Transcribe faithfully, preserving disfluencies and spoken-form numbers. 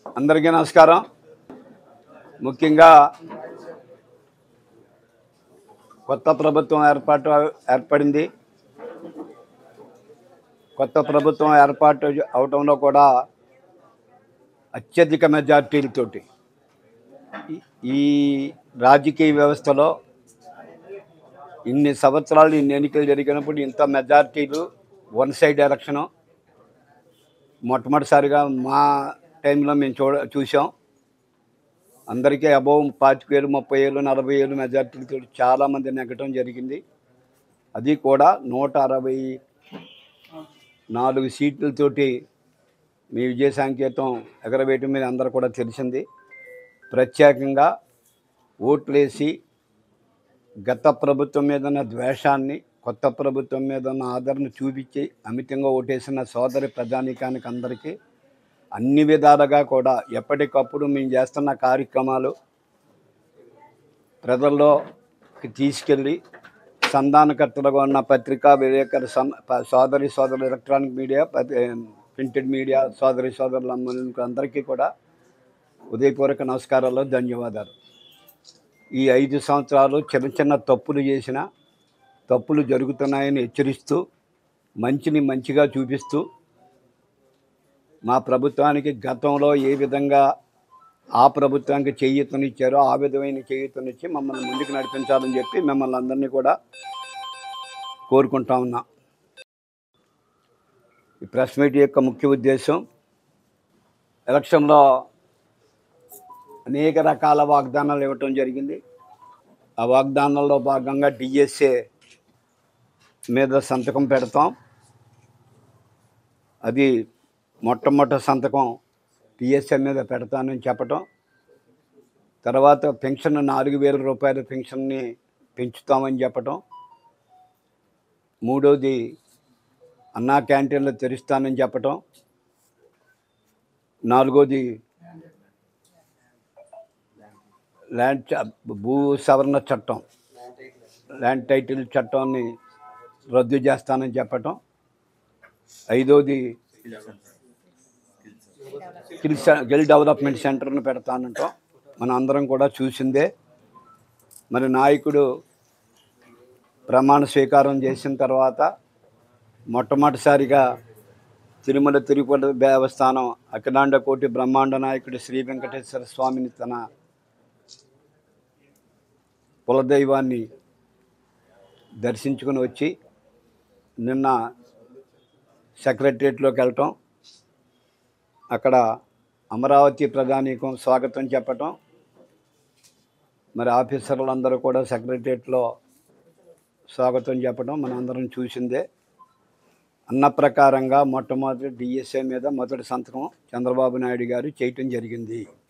అందరికీ నమస్కారం. ముఖ్యంగా కొత్త ప్రభుత్వం ఏర్పాటు ఏర్పడింది. కొత్త ప్రభుత్వం ఏర్పాటు అవడంలో కూడా అత్యధిక మెజార్టీలతోటి ఈ రాజకీయ వ్యవస్థలో ఇన్ని సంవత్సరాలు ఇన్ని ఎన్నికలు జరిగినప్పుడు ఇంత మెజార్టీలు వన్ సైడ్ ఎలక్షను మొట్టమొదటిసారిగా మా టైంలో మేము చూడ చూసాం. అందరికీ అబౌవ్ పాతిక వేలు ముప్పై ఏళ్ళు నలభై ఏళ్ళు మెజార్టీలతో చాలామంది నెగ్గటం జరిగింది. అది కూడా నూట అరవై నాలుగు సీట్లతోటి మీ విజయ సంకేతం ఎగరవేయటం మీద అందరూ కూడా తెలిసింది. ప్రత్యేకంగా ఓట్లేసి గత ప్రభుత్వం మీద ఉన్న ద్వేషాన్ని కొత్త ప్రభుత్వం మీద ఉన్న ఆదరణ చూపించి అమితంగా ఓటేసిన సోదరి ప్రజానీకానికి అందరికీ అన్ని విధాలుగా కూడా ఎప్పటికప్పుడు మేము చేస్తున్న కార్యక్రమాలు ప్రజల్లోకి తీసుకెళ్ళి సంధానకర్తలుగా ఉన్న పత్రికా విలేకరు సోదరి సోదరులు ఎలక్ట్రానిక్ మీడియా ప్రింటెడ్ మీడియా సోదరి సోదరులందరికీ అందరికీ కూడా ఉదయపూర్వక నమస్కారాలు, ధన్యవాదాలు. ఈ ఐదు సంవత్సరాలు చిన్న చిన్న తప్పులు చేసిన తప్పులు జరుగుతున్నాయని హెచ్చరిస్తూ మంచిని మంచిగా చూపిస్తూ మా ప్రభుత్వానికి గతంలో ఏ విధంగా ఆ ప్రభుత్వానికి చేయూతనిచ్చారో ఆ విధమైన చేయూతనిచ్చి మమ్మల్ని ముందుకు నడిపించాలని చెప్పి మిమ్మల్ని అందరినీ కూడా కోరుకుంటా ఉన్నా. ఈ ప్రెస్ మీట్ యొక్క ముఖ్య ఉద్దేశం ఎలక్షన్లో అనేక రకాల వాగ్దానాలు ఇవ్వటం జరిగింది. ఆ వాగ్దానాల్లో భాగంగా డిఎస్ఏ మీద సంతకం పెడతాం. అది మొట్టమొదటి సంతకం డిఎస్ఏ మీద పెడతానని చెప్పటం, తర్వాత పెన్షన్ నాలుగు వేల రూపాయల పెన్షన్ని పెంచుతామని చెప్పటం, మూడోది అన్నా క్యాంటీన్లు తెరుస్తానని చెప్పటం, నాలుగోది ల్యాండ్ భూ సవరణ చట్టం ల్యాండ్ టైటిల్ చట్టాన్ని రద్దు చేస్తానని చెప్పటం, ఐదోది స్కిల్ స్కిల్ డెవలప్మెంట్ సెంటర్ను పెడతానంటాం. మనం అందరం కూడా చూసిందే. మరి నాయకుడు ప్రమాణ స్వీకారం చేసిన తర్వాత మొట్టమొదటిసారిగా తిరుమల తిరుపతి దేవస్థానం అఖిలాండ కోటి బ్రహ్మాండ నాయకుడు శ్రీ వెంకటేశ్వర స్వామిని తన కులదైవాన్ని దర్శించుకుని వచ్చి నిన్న సెక్రటరియట్లోకి వెళ్ళటం, అక్కడ అమరావతి ప్రజానీకం స్వాగతం చెప్పటం, మరి ఆఫీసర్లందరూ కూడా సెక్రటరియట్లో స్వాగతం చెప్పడం మనందరం చూసిందే. అన్న ప్రకారంగా మొట్టమొదటి డిఎస్ఏ మీద మొదటి సంతకం చంద్రబాబు నాయుడు గారు చేయటం జరిగింది.